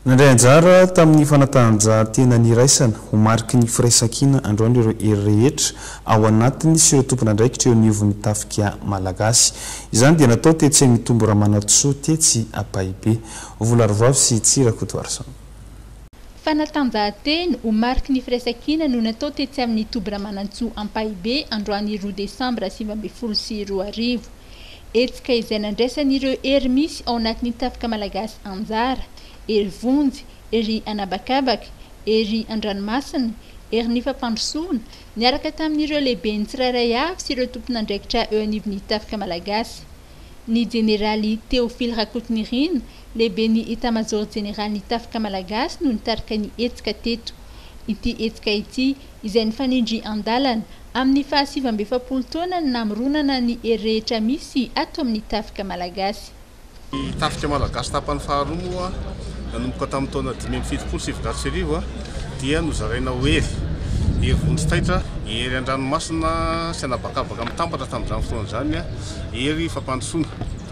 Nandray anjara tamin'ny fanatanjahantena niraisana ho mariky ny firaisankina androany ireo rehetra ao anatiny sy ireo tompona andraikitra eo anivon'ny tafika malagasy. Izany dia natao tetsy mitombo Ramanatsoa tetsy Ampahibé. Volarovavy sy Tsirakoto Arsan. Fanatanjahantena ho mariky ny firaisankina no natao tetsy amin'ny tobo Ramanatsoa Ampahibé androany 2 Desambra 2024. Etsika izay nandraisan'ireo hery misy ao anatin'ny tafika malagasy anjara, ery vonjy, ery anabakabaka, ery andranomasina, ery ny fampandrosoana, niaraka tamin'ireo lehibe ny tsirairay avy sy ireo tompon'andraikitra eo anivon'ny tafika malagasy. Ny jeneraly Théophile Rakotonirina, lehibe ny état-major général ny tafika malagasy no nitarika ny etsika teto. Ity etsika ity izay nifanindry andalana amin'ny 770 taona namoronana ny hery rehetra misy ato amin'ny tafika malagasy. Tafika malagasy tapany faharoa moa nanomboka tamin'ny taona 1970 dia nozaraina ho hery vonjy taitra, hery andranomasina sy anabakabaka amin'ny tampatra tamin'izany fotoana izany, hery fampandrosoana.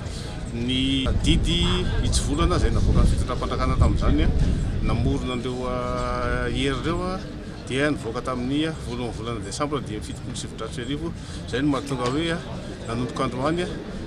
Ny didy itsvolana izay navoaka ny fitondram-pandrakana tamin'izany namorona an'ireo hery ireo dia nivoaka tamin'ny voalohan'ny volana Desambra 2017. Izay no mahatonga hoe nanomboka androany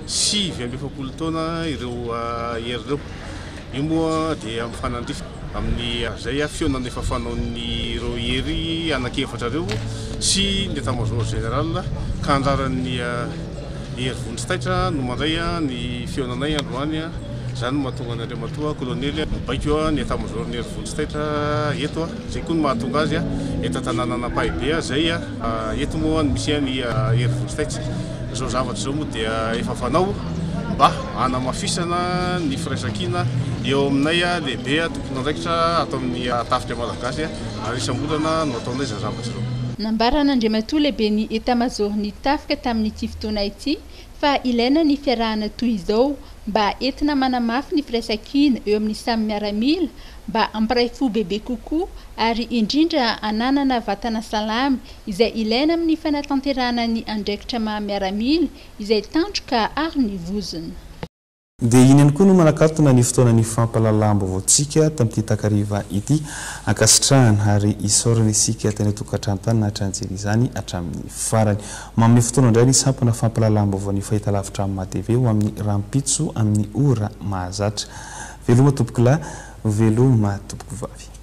770 taona ireo hery ireo. Io moa dia mifanandrify amin'ny zay fionana efa fanaon'ny ireo hery anankiefatra ireo sy ny état-major général ka anjaran'ny hery vonjy taitra no mandray ny fionanay androany. Izany mahatonga an'Andriamatoa kolonely mibaiko ny état-major ny hery vonjy taitra eto, zay koa no mahatonga azy eto tanàna Ampahibé zay eto moa misy ny hery vonjy taitra. Izao zavatra izao moa dia efa fanao mba hanamafisana ny firaisankina eo aminay lehibe tompon'andraikitra ato amin'ny tafika malagasy ary isam-bolana no ataonay izay zavatra izao. Nambaran'Andriamatoa lehibe ny état-major ny tafika tamin'ity fotoana ity fa ilaina ny fiarahana toy izao mba entina manamafy ny firaisankina eo amin'ny samy miaramila mba hampiray fo bebe kokoa ary indrindra ananana vatana salama izay ilaina amin'ny fanatanterahana ny andraikitra maha-miaramila izay tandroka ary ny vozona. Dia iny ihany koa no manakatona ny fotoanan'ny fampahalalam-baovaontsika tamin'ity takariva ity ankasitrahana ary isaorana isika teny tokantrano na hatranjery izany hatramin'ny farany. Mamin'ny fotoana indray ny sampana fampahalalam-baovao ny fahitalavitra amin'ny TV ho amin'ny rampitso amin'ny ora mahazatra. Veloma tompoko lahy, veloma tompoko vavy.